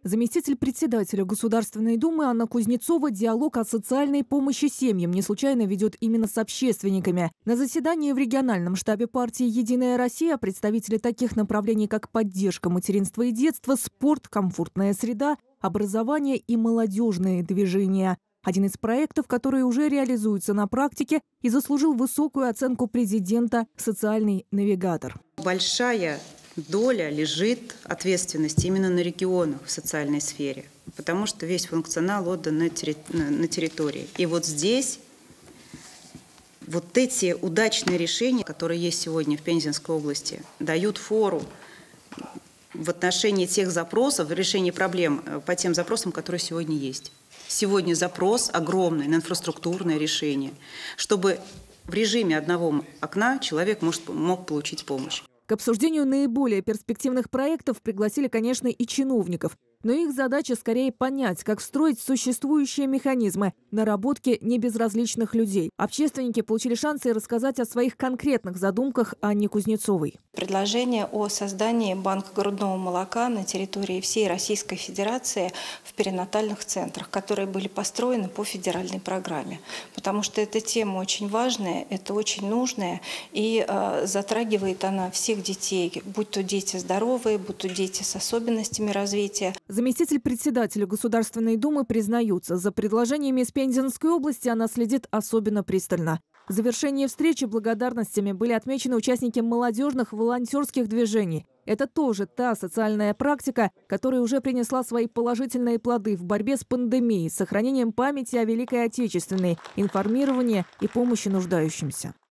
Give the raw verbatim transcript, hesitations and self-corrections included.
Заместитель председателя Государственной Думы Анна Кузнецова диалог о социальной помощи семьям не случайно ведет именно с общественниками. На заседании в региональном штабе партии «Единая Россия» представители таких направлений, как поддержка материнства и детства, спорт, комфортная среда, образование и молодежные движения. Один из проектов, который уже реализуется на практике и заслужил высокую оценку президента «Социальный навигатор». Большая доля лежит ответственности именно на регионах в социальной сфере, потому что весь функционал отдан на, терри... на территории. И вот здесь вот эти удачные решения, которые есть сегодня в Пензенской области, дают фору в отношении тех запросов, в решении проблем по тем запросам, которые сегодня есть. Сегодня запрос огромный на инфраструктурное решение, чтобы в режиме одного окна человек может, мог получить помощь. К обсуждению наиболее перспективных проектов пригласили, конечно, и чиновников. Но их задача скорее понять, как встроить существующие механизмы наработки небезразличных людей. Общественники получили шансы рассказать о своих конкретных задумках Анне Кузнецовой. Предложение о создании банка грудного молока на территории всей Российской Федерации в перинатальных центрах, которые были построены по федеральной программе. Потому что эта тема очень важная, это очень нужная, и э, затрагивает она всех детей, будь то дети здоровые, будь то дети с особенностями развития. Заместитель председателя Государственной Думы признаются, за предложениями из Пензенской области она следит особенно пристально. В завершении встречи благодарностями были отмечены участники молодежных волонтерских движений. Это тоже та социальная практика, которая уже принесла свои положительные плоды в борьбе с пандемией, с сохранением памяти о Великой Отечественной, информировании и помощи нуждающимся.